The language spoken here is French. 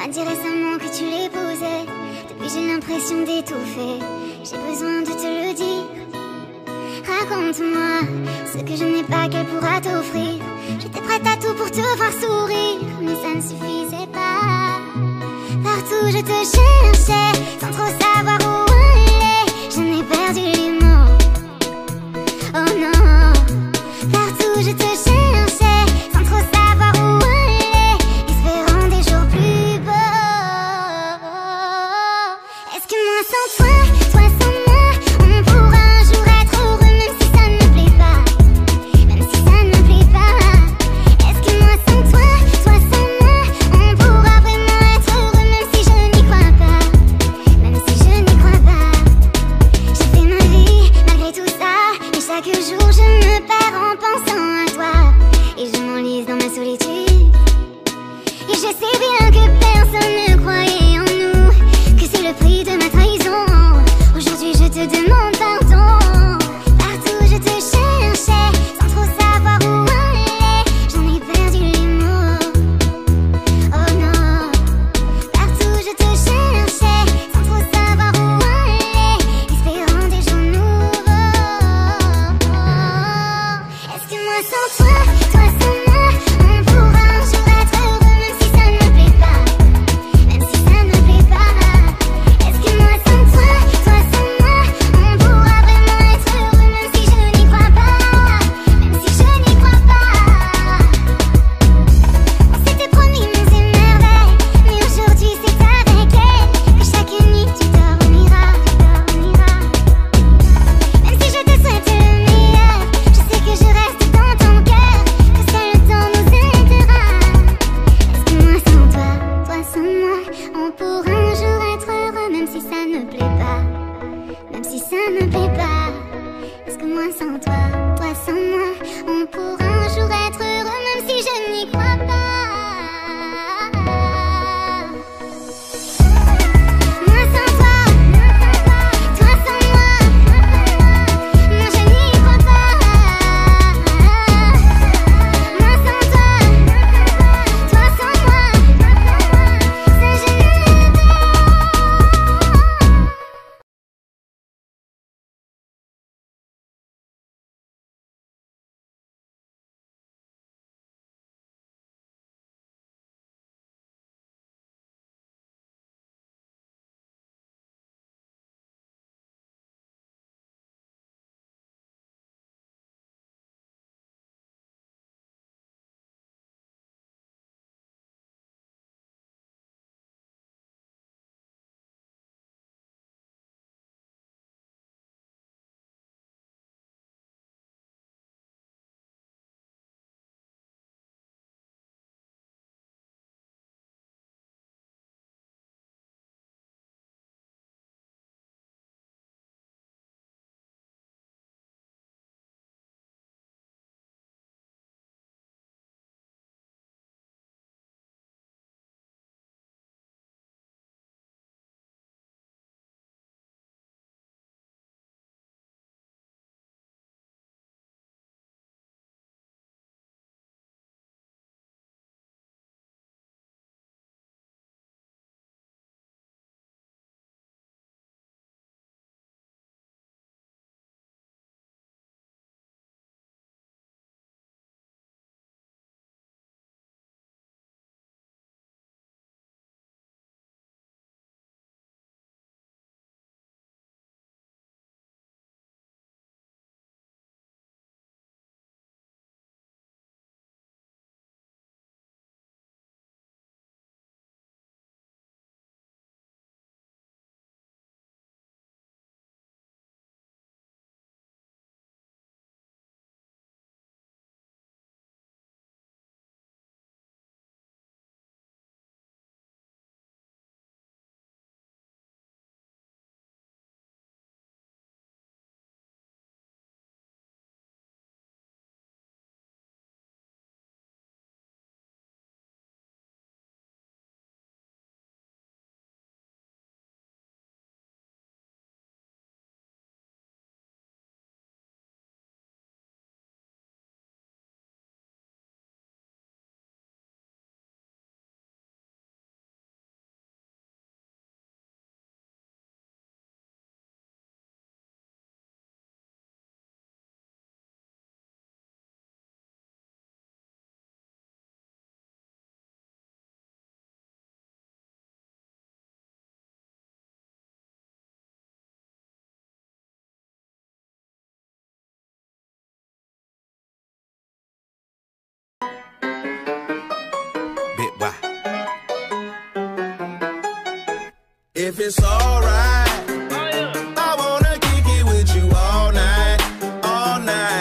dit récemment que tu l'épousais. Depuis j'ai l'impression d'étouffer. J'ai besoin de te le dire. Raconte-moi ce que je n'ai pas qu'elle pourra t'offrir. J'étais prête à tout pour te voir sourire, mais ça ne suffisait pas. Partout je te cherchais, sans trop savoir où aller. Je n'ai perdu les mots. Oh non. Partout je te cherchais, sans trop savoir où aller, espérant des jours plus beaux. Est-ce que moi sans toi, toi sans moi, on pourra un jour être heureux, même si ça ne me plaît pas, même si ça ne me plaît pas. Est-ce que moi sans toi, toi sans moi, on pourra vraiment être heureux, même si je n'y crois pas, même si je n'y crois pas. J'ai fait ma vie malgré tout ça, et chaque jour je me perds en pensant à toi, et je m'enlise dans ma solitude. Et je sais bien que personne ne croyait en nous, que c'est le prix de ma trahison. Aujourd'hui je te demande pardon. Partout je te cherchais, sans trop savoir où aller. J'en ai perdu les mots. Oh non. Partout je te cherchais, sans trop savoir où aller, espérant des jours nouveaux. Est-ce que moi sans toi, toi sans moi, on pourra un jour être heureux, même si ça ne me plaît pas, même si ça ne me plaît pas. Est-ce que moi sans toi, toi sans moi, on pourra vraiment être heureux, même si je n'y crois pas, même si je n'y crois pas. On s'était promis monts et merveilles, mais aujourd'hui c'est avec elle que chaque nuit tu dormiras, dormiras. Même si je te souhaite le meilleur, je sais que je reste dans ton cœur, que seul le temps nous aidera. Est-ce que moi sans toi, toi sans moi, on pourra un jour être heureux, même si ça ne plaît pas, même si ça ne plaît pas. Est-ce que moi sans toi, toi sans moi, on pourra un jour être heureux, même si je n'y crois if it's alright.